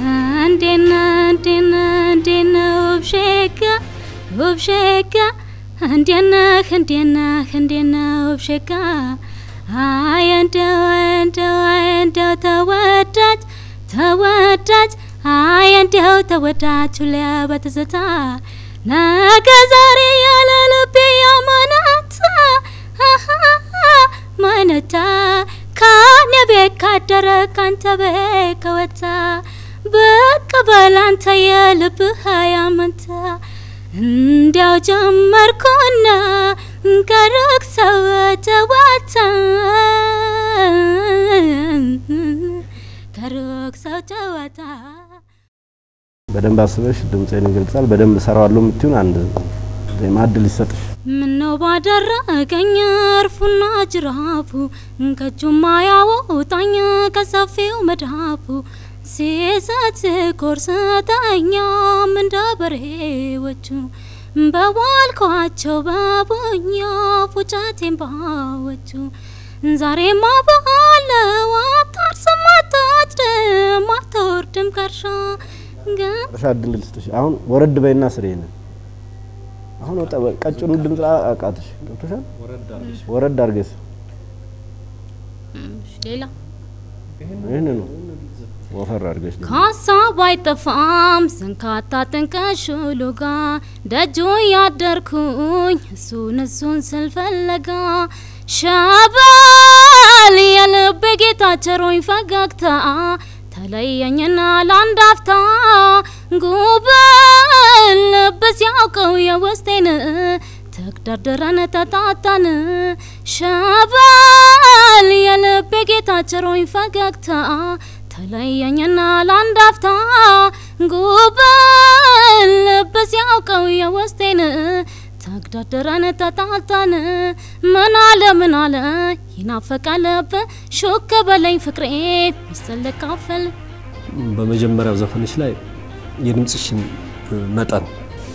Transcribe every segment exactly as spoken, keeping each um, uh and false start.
عندنا عندنا عندنا وبشكا وبشكا عندنا عندنا عندنا وبشكا هاي انت وانت وانت تودج تودج هاي انت تودج ولا بتزتا نكزاري على لبي يا مناتا مناتا كان يبيك درك انت بيك وتا بقبل انت يا لبها يا منتا انديو جمركونا نكرك سوا تواتا كرك سوا تواتا بدن باسبش دمصين يገልጻል بدن ሰራዋለሁ ምትዩን አንድ ማድል ይሰጥሽ ምነው ባደረገኝ አርፉና ጅራፉ ከጁማ ያወጣኝ ከሰፊው መድሃፉ ሲሰት ኮርሰታኛ ምንዳበሬዎቹ በዋልኳቸው ባቡኛ ፉጫቴን ባወቹ ዛሬማ ባለው አታርሰማታች ማተወርድም ከርሻ ሻድል ልስጥሽ አሁን ወረድ በይና ስሬነ አሁን ወጣ ቀጭኑ ድምጽ አቃተሽ ገብቶሻል ወረድ አርገስ ሌላ ይሄን ነው ወፈር አርገሽ ካሳብ አይጠፋም ሰንካታ ተንከሽሉጋ ደጆ ያደርኩኝ እሱን እሱን ስልፈለጋ ሻባል የልብ ጌታ ቸሮኝ ፈገግታ ተለየኝና ላንዳፍታ ጉበል ልብስ ያውቀው የውስጤን ተግደርድረን ተጣጣን ሻባል የልብ ጌታ ቸሮኝ ፈገግታ ተለየኝና ላንዳፍታ ጉበል ልብስ ያውቀው የውስጤን ተግደርድረን ተጣጣን ምን አለ ምን አለ ይናፈቃል ሹክ በለኝ ፍቅሬ መሰለካፈል በመጀመሪያው ዘፈንሽ ላይ የድምጽሽን መጠን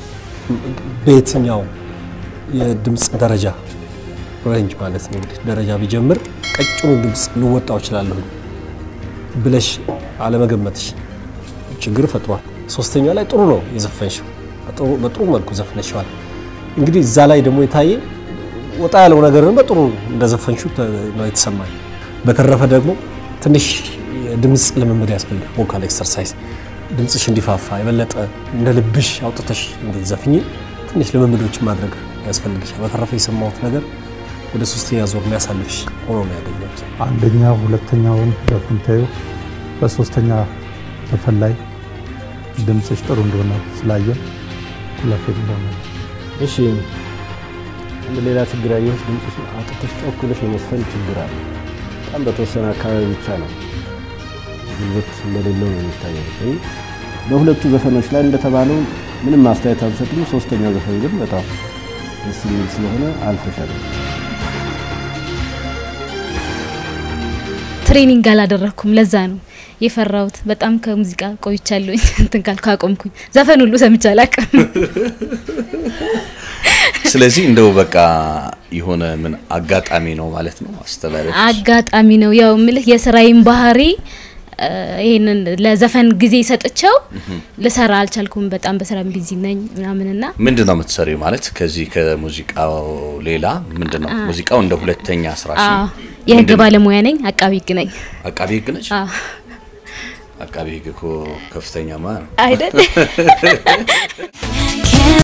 በየትኛው የድምጽ ደረጃ ሬንጅ ማለት ነው ደረጃ ቢጀምር ቀጭኑ ድምጽ ልወጣው ይችላል ብለሽ አለመገመትሽ ችግር ፈጥሯል ሶስተኛው ላይ ጥሩ ነው የዘፈንሽው በጥሩ መልኩ ዘፈንሽዋል እንግዲህ እዛ ላይ ደግሞ የታየ ወጣ ያለው ነገርን በጥሩ እንደዘፈንሹ ነው የተሰማኝ በተረፈ ደግሞ ትንሽ ድምጽ ለመመድ ያስፈልጋል ቮካል ኤክሰርሳይዝ ድምጽሽ እንዲፋፋ የበለጠ እንደ ልብሽ አውጥተሽ እንድትዘፍኚ ትንሽ ለመመዶች ማድረግ ያስፈልጋል በተረፈ የሰማሁት ነገር ወደ ሶስተኛ ዙር የሚያሳልፍሽ ሆኖ ነው ያገኘሁት አንደኛ ሁለተኛውን ዘፈንታዩ በሶስተኛ ዘፈን ላይ ድምጽሽ ጥሩ እንደሆነ ስላየ ሁለተኛ ነው እሺ እንደ ሌላ ችግር ያየሁት ድምጽሽ አጥተሽ ተቆለሽ የመስፈን ችግር አለ በጣም በተወሰነ አካባቢ ብቻ ነው ጉልበት እንደሌለው ነው የሚታየው በሁለቱ ዘፈኖች ላይ እንደተባለው ምንም ማስተያየት አልሰጥም ሶስተኛው ዘፈን ግን በጣም ደስ የሚል ስለሆነ አልፈሻል ትሬኒንግ አላደረኩም ለዛ ነው የፈራውት በጣም ከሙዚቃ ቆይቻለሁ እንትን ካልኩ አቆምኩኝ ዘፈን ሁሉ ሰምቻለሁ ስለዚህ እንደው በቃ ይሆነ ምን አጋጣሚ ነው ማለት ነው አስተላልፍ አጋጣሚ ነው ያው ምልህ የስራዬን ባህሪ ይሄንን ለዘፈን ጊዜ ሰጥቸው ለሰራ አልቻልኩም በጣም በስራም ቢዚ ነኝ ምናምንና ምንድነው የምትሰሪው ማለት ከዚህ ከሙዚቃው ሌላ ምንድነው ሙዚቃው እንደ ሁለተኛ ስራሽ ነው የህግ ባለሙያ ነኝ አቃቢ ህግ ነኝ አቃቢ ህግ ነሽ አዎ አቃቢ ህግ እኮ ከፍተኛ ማለት አይደል